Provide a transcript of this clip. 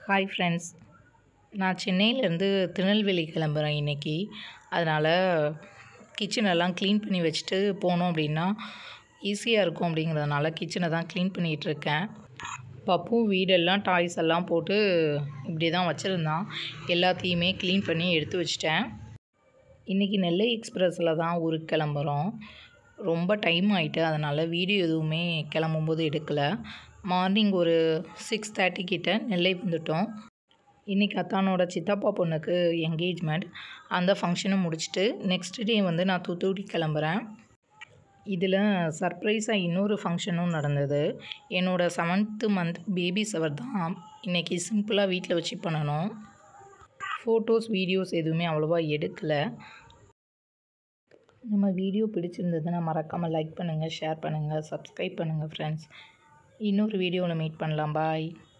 Hi friends, நான் சென்னையிலேருந்து திருநெல்வேலி கிளம்புறேன் இன்றைக்கி. அதனால் கிச்சனெல்லாம் க்ளீன் பண்ணி வச்சுட்டு போனோம் அப்படின்னா ஈஸியாக இருக்கும் அப்படிங்கிறதுனால கிச்சனை தான் க்ளீன் பண்ணிகிட்ருக்கேன். பப்பு வீடெல்லாம் டாய்ஸ் எல்லாம் போட்டு இப்படி தான் வச்சுருந்தான். எல்லாத்தையுமே க்ளீன் பண்ணி எடுத்து வச்சிட்டேன். இன்றைக்கி நெல்லை எக்ஸ்பிரஸில் தான் ஊருக்கு கிளம்புறோம். ரொம்ப டைம் ஆகிட்டு அதனால் வீடியோ எதுவுமே கிளம்பும்போது எடுக்கலை. மார்னிங் ஒரு 6:30 கிட்ட நெல்லை வந்துட்டோம். இன்றைக்கி அத்தானோட சித்தப்பா பொண்ணுக்கு என்கேஜ்மெண்ட். அந்த ஃபங்க்ஷனை முடிச்சுட்டு நெக்ஸ்ட் டே வந்து நான் தூத்துக்குடி கிளம்புறேன். இதில் சர்ப்ரைஸாக இன்னொரு ஃபங்க்ஷனும் நடந்தது. என்னோடய 7th மந்த் பேபி ஷவர் தான் இன்றைக்கி சிம்பிளாக வீட்டில் வச்சு பண்ணணும். ஃபோட்டோஸ் வீடியோஸ் எதுவுமே அவ்வளோவா எடுக்கலை. நம்ம வீடியோ பிடிச்சிருந்ததுன்னா மறக்காமல் லைக் பண்ணுங்கள், ஷேர் பண்ணுங்கள், சப்ஸ்கிரைப் பண்ணுங்கள் ஃப்ரெண்ட்ஸ். இன்னொரு வீடியோவில் மீட் பண்ணலாம். பாய்.